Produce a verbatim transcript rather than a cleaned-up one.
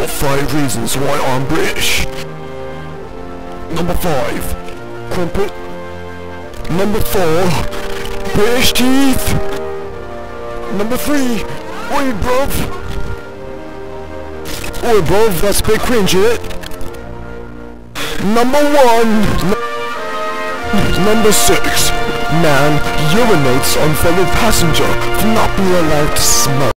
Top five reasons why I'm British. Number five, crumpet. Number four, British teeth. Number three, oi bruv. Oi bruv, that's a bit cringe, innit? Number one, n number six, man urinates on fellow passenger for not being allowed to smoke.